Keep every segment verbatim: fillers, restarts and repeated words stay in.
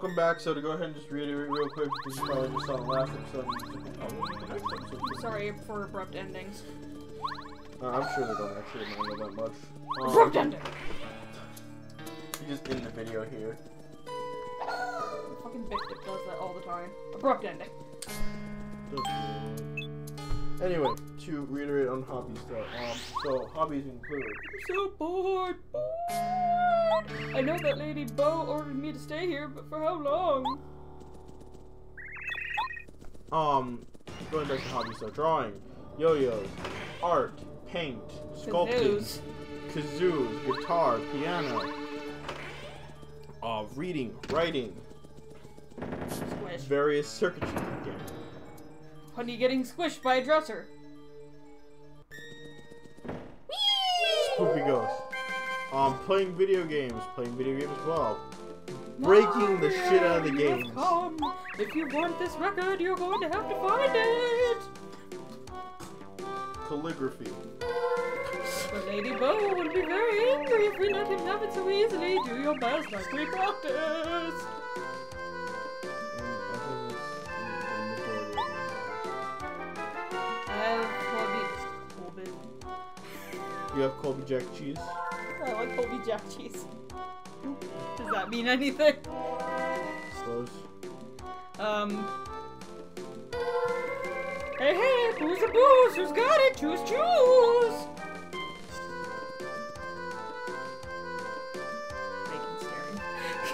welcome back. So to go ahead and just reiterate real quick, because you probably just saw the last episode. And just, oh, sorry for abrupt endings. Uh, I'm sure they don't actually mind that much. Um, Abrupt ending! You just end the video here. Fucking Big does that all the time. Abrupt ending. Anyway, to reiterate on hobby stuff. Um, so hobbies include. I'm so bored. Bored. I know that Lady Bo ordered me to stay here, but for how long? Um, going back to hobby stuff: drawing, yo-yos, art, paint, sculpting, Kazoos, kazoos, guitar, piano, uh, reading, writing, Squish. various circuitry games. Honey getting squished by a dresser. Spoopy ghost. Um, playing video games, playing video games as well. Breaking the shit out of the games. Come. If you want this record, you're going to have to find it. Calligraphy. But Lady Bo would be very angry if we let him have it so easily. Do your best, like we practiced. I have Colby. Colby. You have Colby Jack cheese. I like Colby Jack cheese. Does that mean anything? Suppose. Um. Hey, hey, who's the booze? Who's got it? Choose, choose! Bacon staring.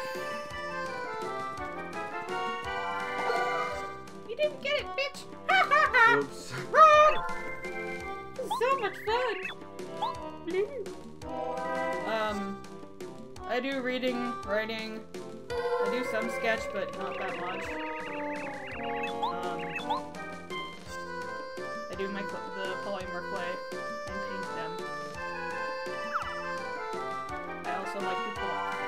You didn't get it, bitch! Ha ha ha! Oops. This is so much fun! um, I do reading, writing, I do some sketch, but not that much. Um, I do my cl the polymer clay and paint them. I also like to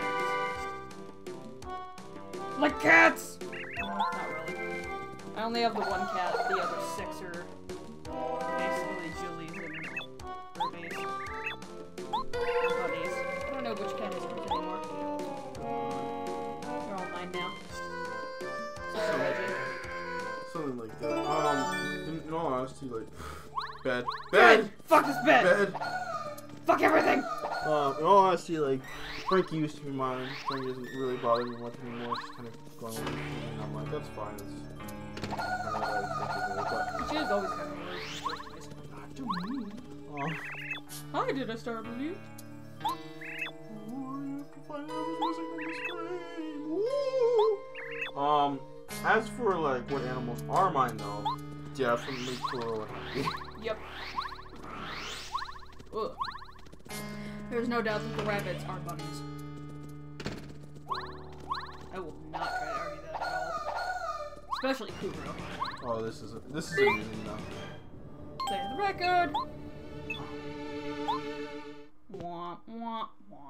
collect things. Like cats! No, not really. I only have the one cat, the other six are basically Julie's and Ruby's. Buddies. I don't know which cat is which anymore. They're all mine now. Sorry, Reggie. Something like that. Um, in, in all honesty, like, bed. Bed! Bed! Fuck this bed! Bed! Fuck everything! Um, in all honesty, like, Frankie used to be mine. Frankie doesn't really bother me much anymore. She's kind of going away from me, and I'm like, that's fine. It's kind of what I was thinking, She was always kind of weird in the first place. but not to me. Um, Hi, did I start with you? oh, I have to find out who's missing from this frame. Woo! Um, as for, like, what animals are mine, though, definitely Kuro and Honey. Yep. Ugh. There's no doubt that the rabbits are bunnies. I will not try to argue that at all. Especially Kuro. Oh, this is a, this is amusing now. Play the record! Womp, womp,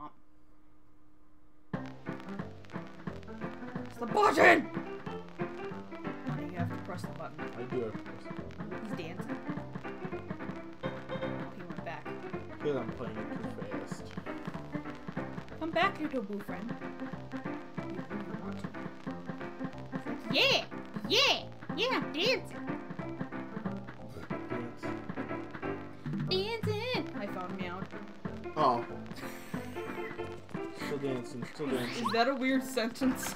womp. It's the button! Honey, you have to press the button. I do have to press the button. He's dancing. Oh, he went back. Because I'm playing it too fast. Come back, little boo friend. Yeah! Yeah! Yeah, I'm dancing! Dancing! My phone meowed. Oh. Still dancing, still dancing. Is that a weird sentence?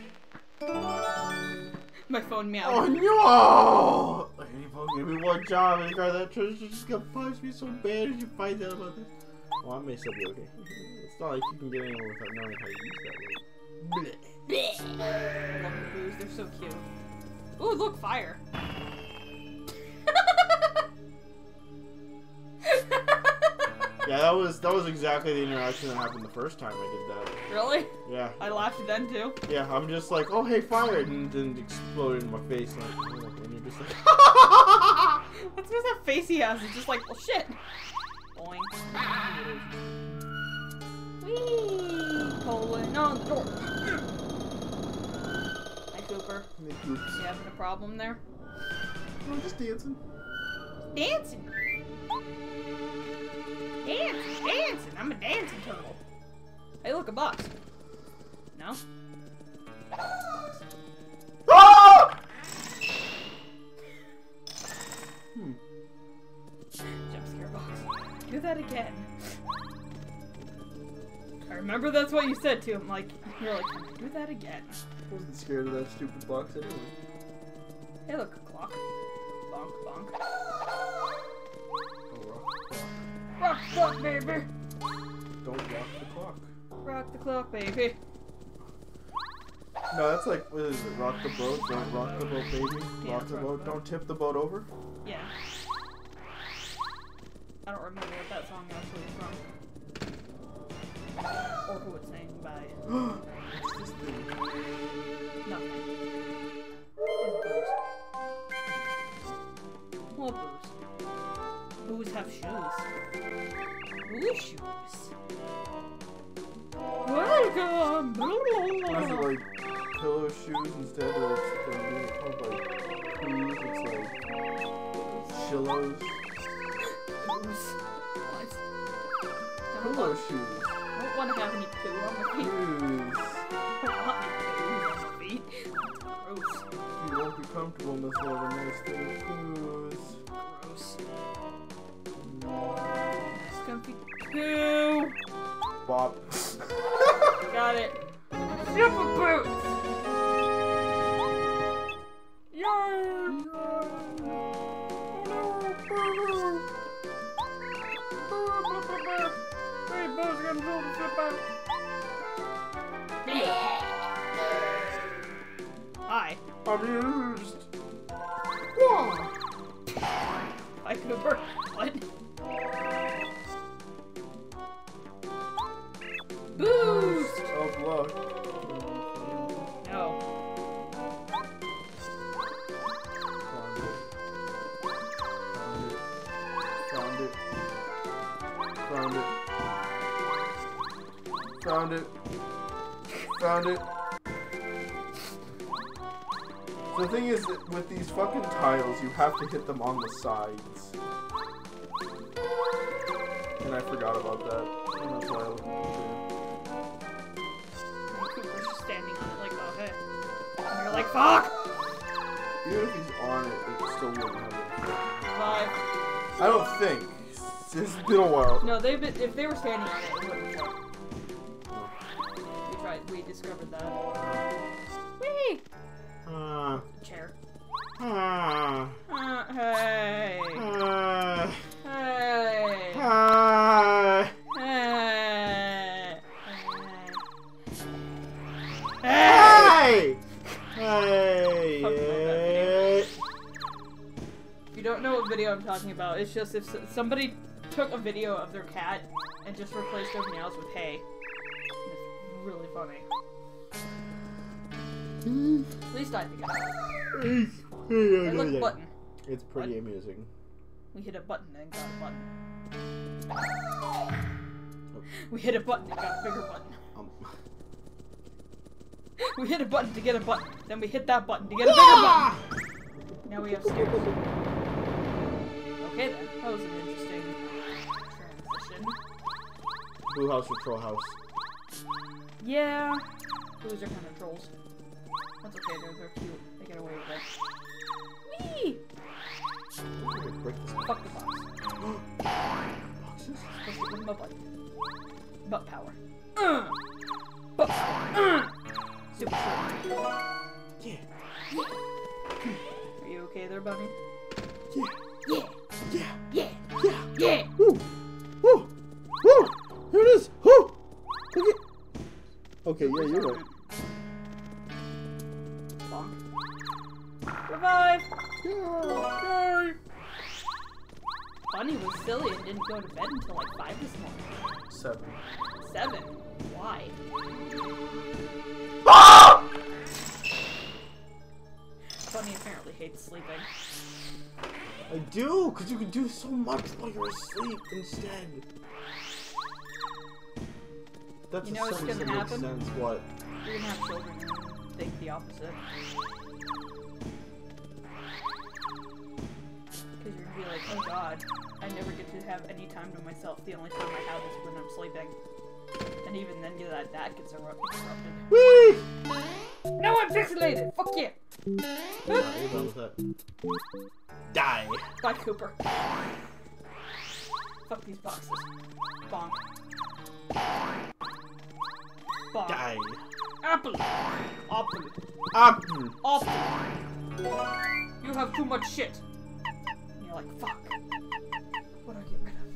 My phone meowed. Oh no! Lady Bo gave me one job and car that treasure just gonna punish me so bad if you find out about this. Well, I may still be okay. It's not like you can get anywhere without knowing how to use that word. Blech. I love the boos, they're so cute. Ooh, look, fire! Yeah, that was that was exactly the interaction that happened the first time I did that. Really? Yeah. I laughed then too. Yeah, I'm just like, oh hey, fire, and then it exploded in my face, like, oh, and you're just like, That's because that face he has is just like, well, shit. Boing. Whee! Pulling on the door. Hi, Cooper. Oops. You having a problem there? No, I'm just dancing. Dancing. Dancing, dancing. I'm a dancing turtle. Hey, look, a box. No? again. I remember that's what you said to him. Like, you're like, can I do that again? I wasn't scared of that stupid box anyway. Hey, look, a clock. Bonk, bonk. Don't rock the clock. Rock the clock, baby. Don't rock the clock. Rock the clock, baby. No, that's like, what is it? Rock the boat, don't rock the boat, baby. Yeah, Rock the rock boat, the boat. don't tip the boat over. Yeah. I don't remember what that song actually is from. Or who it's sang by. What's this thing? Nothing. It's booze. More booze. Booze have shoes. Booze shoes. Welcome! Is it like pillow shoes instead of them being called like shoes? It's like chillos. Booze. What? I don't Pillow want, shoes. I don't want to have any poo on my feet. Shoes. I don't want any poo on my feet. Gross. You won't be comfortable unless they have a nice thing of shoes. Gross. Nice comfy poo. Bop. Got it. Super boots. Yay! Oh no! Hey, Bo's gonna hold the flip out. Hi. Amused. Hi, Cooper. What? Boost! Of luck. No. Found it. Found it. Found it. Found it. The thing is that with these fucking tiles, you have to hit them on the sides. And I forgot about that. And that's why I wasn't Cooper's just standing on it like, oh hey. And you're like, fuck! Even if he's on it, it still wouldn't have it. Five. I don't think. It's been a while. No, they've been, if they were standing on it, it wouldn't show. We tried, we discovered that. Whee! Uh, Chair. uh, Uh, hey. uh, Hey. uh, Hey. Hey! Hey! Fuck about that video. If you don't know what video I'm talking about, it's just if s- somebody took a video of their cat and just replaced their meows with hay. It's really funny. At least I think it's funny. Hey, look, button. It's pretty What? amusing. We hit a button and got a button. We hit a button and got a bigger button. Um, We hit a button to get a button. Then we hit that button to get a bigger button. Now we have stairs. Okay then, that was an interesting transition. Blue house or troll house? Yeah, those are kind of trolls. That's okay, they're, they're cute. They get away with it. Whee! I'm gonna break this one. Fuck the box. Boxes? Supposed to give them a butt. Butt power. Uh! Butt power. Uh! Super cool. Yeah. Are you okay there, bunny? Yeah. Yeah. Yeah. Yeah. Yeah. Yeah. Woo! Woo! Woo! Here it is! Woo! Look it! Okay, yeah, you're right. Bonk. Revive! Yeah. Yay! Bunny was silly and didn't go to bed until like five this morning. Seven. Seven. Why? Ah! Bunny apparently hates sleeping. I do, because you can do so much while you're asleep instead. That's You know a what's sentence gonna that makes happen? sense. What? You're gonna have children and think the opposite. Because you're gonna be like, oh god, I never get to have any time to myself. The only time I have is when I'm sleeping. And even then, that, that gets interrupted. Whee! No, I'm pixelated! Fuck yeah! Nah, you're done with that. Die! Bye, Cooper. Fuck these boxes. Bonk. Bonk. Die. Apple. Apple. Apple. Apple. You have too much shit. And you're like, fuck. What do I get rid of?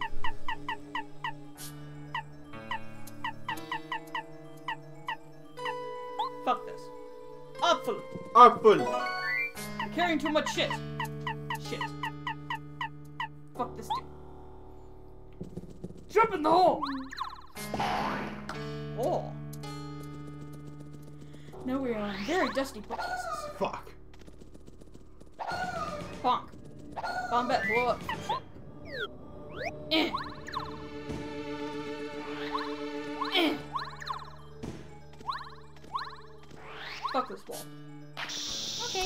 Fuck this. Apple. Apple. You're carrying too much shit. Shit. Fuck this dude. Jump in the hole! Oh. Now we are on very dusty bookcases. Fuck. Bonk. Combat blow up. Shit. Eh. Eh. Fuck this wall. Okay.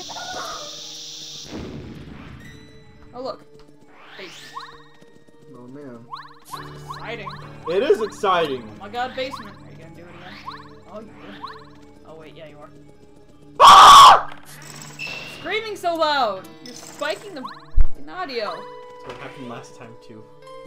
Oh look. Basement. Oh man. It's exciting. It is exciting. Oh my god, basement. Are you gonna do it again? Oh, you did. Oh wait, yeah you are. Ah! Screaming so loud! You're spiking the f***ing audio. That's what happened last time too.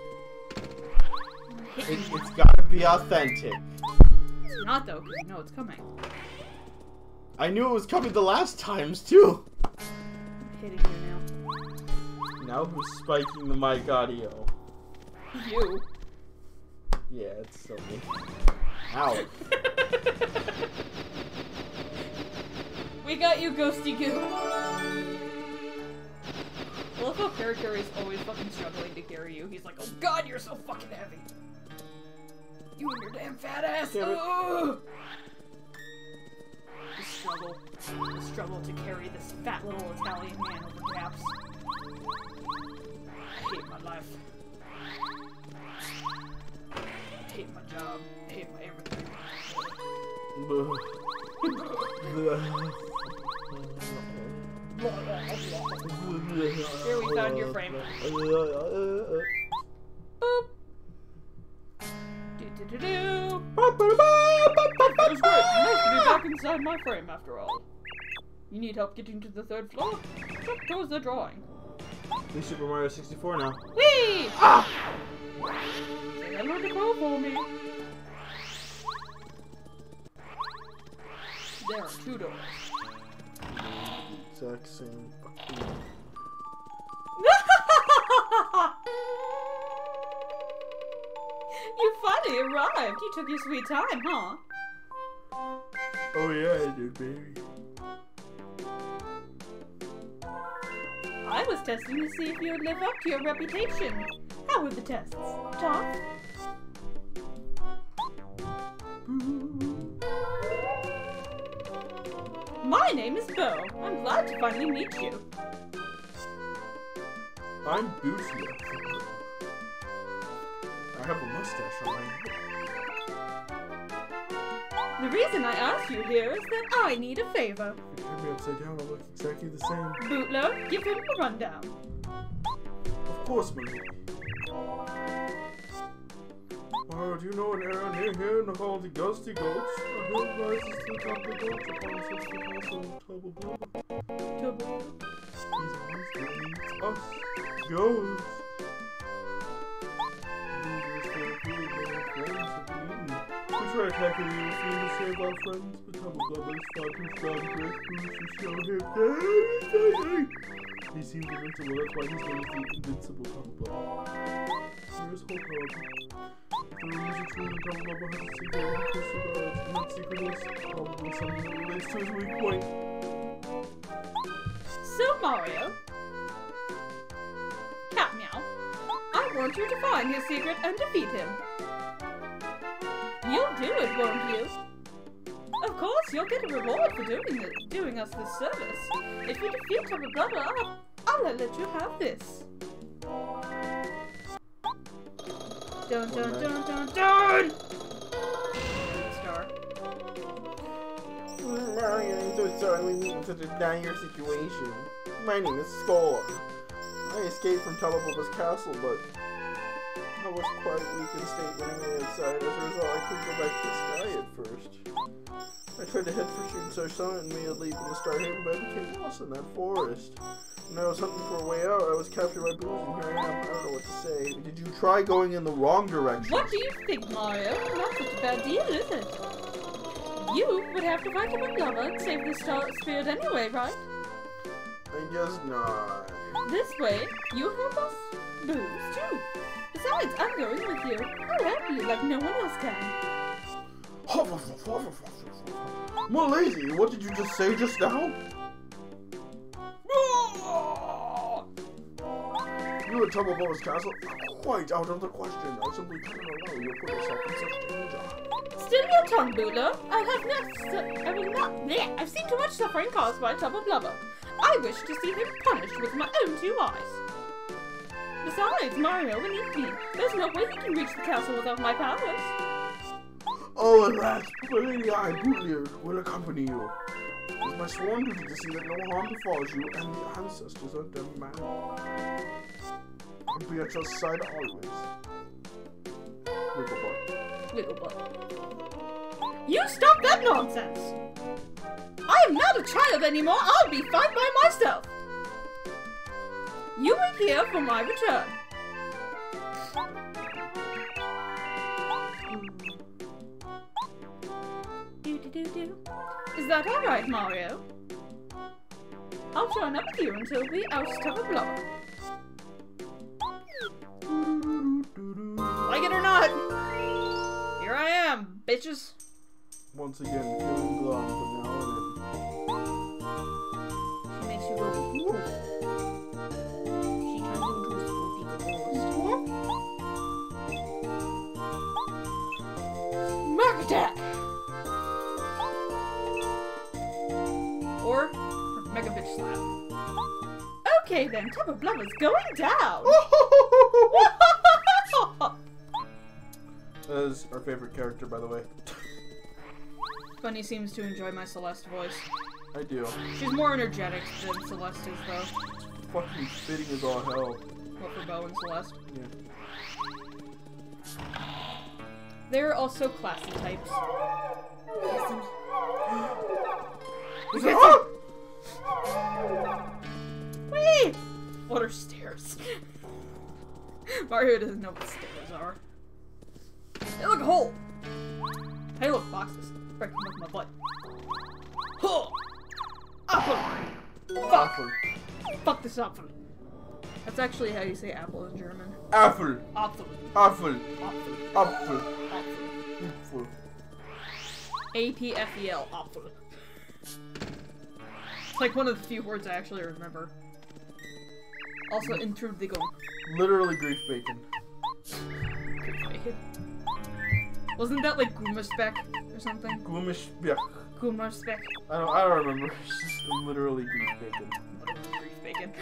It, It, it's gotta be authentic. it's not though, because you know it's coming. I knew it was coming the last times too. I'm hitting you now. Now who's spiking the mic audio? You. Yeah, it's so me. Ow. We got you, Ghosty Goo. I love how Parakarry is always fucking struggling to carry you. He's like, oh god, you're so fucking heavy. You and your damn fat ass. Damn it. Ugh. The struggle. The struggle to carry this fat little Italian man over gaps. I hate my life. I hate my job. I hate my everything. Here, we found your frame. Boop. Do do do do. It was great. Nice to be back inside my frame after all. You need help getting to the third floor? Jump towards the drawing. New Super Mario sixty-four now. Whee! Ah! Say hello to Crow for me. There are two doors. Exact same. You finally arrived. You took your sweet time, huh? Oh yeah, I did, baby. I was testing to see if you would live up to your reputation. How were the tests? Tough? My name is Bo. I'm glad to finally meet you. I'm Booty. I have a mustache on my head. The reason I asked you here is that I need a favor. If you turn me upside down, I'll look exactly the same. Bootler, give him a rundown. Of course, my lady. Oh, do you know an area near here called the Ghosty Gulch? A hill rises to the top of the gulch upon such the castle of Tubble Blubber. Tubble. He's a monster that eats us. Ghosts. We try attacking the evil fiend to save our friends, but Tubble Blubber is far too strong for us to show him that. He seems invincible, that's why his name is the Invincible Tubble Blubber. There is hope, however. The rules are true and Tubble Blubber has a secret and a crystal guards, and that secret is probably something that relates to his weak point. So, Mario. Cat Meow. I want you to find his secret and defeat him. You'll do it, won't you? Of course, you'll get a reward for doing it, doing us this service. If you defeat Tubble Blubber, I'll, I'll let you have this. Dun dun dun dun dun! Star. Mario, I'm so sorry we meet in such a dire situation. My name is Skull. I escaped from Tubble Blubber's castle, but I was quite weak in state when I went outside. As a result, I couldn't go back to the sky at first. I tried to head for Shooting Star Summit and made a leap in the Star Haven, but I became lost in that forest. When I was hunting for a way out, I was captured by booze, and here I am. I don't know what to say. Did you try going in the wrong direction? What do you think, Mario? Not such a bad deal, is it? You would have to fight him with lava and save the star spirit anyway, right? I guess not. This way, you help us booze too. Besides, I'm going with you. I'll help you like no one else can. Malazy, what did you just say just now? You at Trouble Bubba's castle? Quite out of the question. I simply cannot allow you to put yourself in such danger. Still your tongue, Buddha. I have not. I will not. Bleh, I've seen too much suffering caused by Trouble Blubber. I wish to see him punished with my own two eyes. Besides, Mario, beneath me, there's no way he can reach the castle without my powers. Oh, alas, but Lady I, Bootlier, will accompany you. It is my sworn duty to see that no harm befalls you and the ancestors of the man. I'll be at your side always. Wiggle butt. Wiggle butt. You stop that nonsense! I am not a child anymore. I'll be fine by myself. You wait here for my return. Do do do do. Is that all right, Mario? I'll join up with you until we oust Trouble Blubber. Like it or not, here I am, bitches. Once again, feeling glum, but now in it. She makes you go ooh. She turns into a spooky ghost. Mac attack! Or Mega Bitch Slap. Okay then, Trouble Blubber's going down! That is our favorite character, by the way. Bunny seems to enjoy my Celeste voice. I do. She's more energetic than Celeste is, though. Fucking fitting as all hell. What, for Bo and Celeste? Yeah. They're also classy types. Wait! What are stairs? Mario doesn't know what stairs are. Hey, look, a hole! Hey, look, boxes. Breaking with my butt. Huh! Apple! Fuck! Apple. Fuck this apple. That's actually how you say apple in German. Apple. Apfel. Apple. Apfel. Apple. Apfel. A P F E L. Apfel. It's like one of the few words I actually remember. Also, Entschuldigung. Literally grief bacon. Grief bacon. Wasn't that like Gummerspeck or something? Gloomish. Yeah. Gummerspeck. I don't. I don't remember. It's just literally grief bacon. Grief bacon.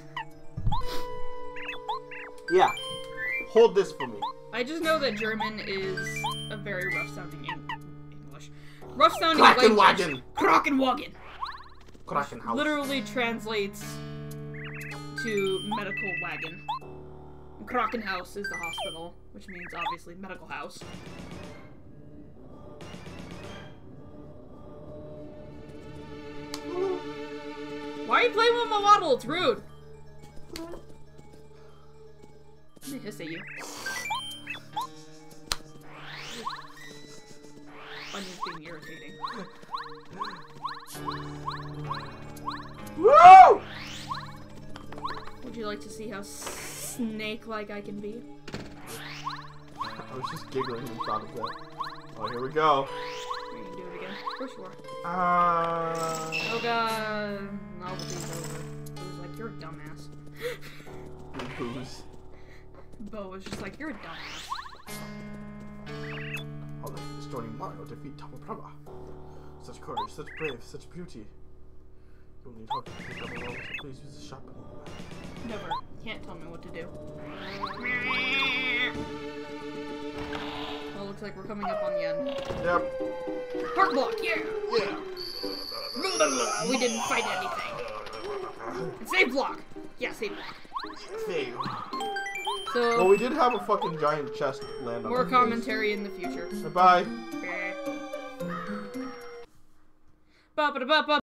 Yeah. Hold this for me. I just know that German is a very rough sounding English. Rough sounding language. Krakenwagen. Krakenwagen. Krakenhaus. Literally translates to medical wagon. Krakenhaus is the hospital, which means obviously medical house. Why are you playing with my waddle? It's rude. I'm gonna hiss at you. Bunny's being irritating. Woo! Would you like to see how snake-like I can be? I was just giggling and thought of that. Oh, here we go. Are you gonna do it again? Of course you are. Uh... Oh god. Novelty's over. It was like, you're a dumbass. Booze. Bo was just like, you're a dumbass. All of this joining Mario to defeat Double Blubber. Such courage, such brave, such beauty. You'll need help to defeat Double Blubber, so please use the shop. Never. Can't tell me what to do. Well, looks like we're coming up on the end. Yep. Heart block, yeah! Yeah. We didn't fight anything. And save block! Yeah, save block. Save. So, Well, we did have a fucking giant chest land on more our commentary in the future. face. Bye. Eh. Ba ba ba ba.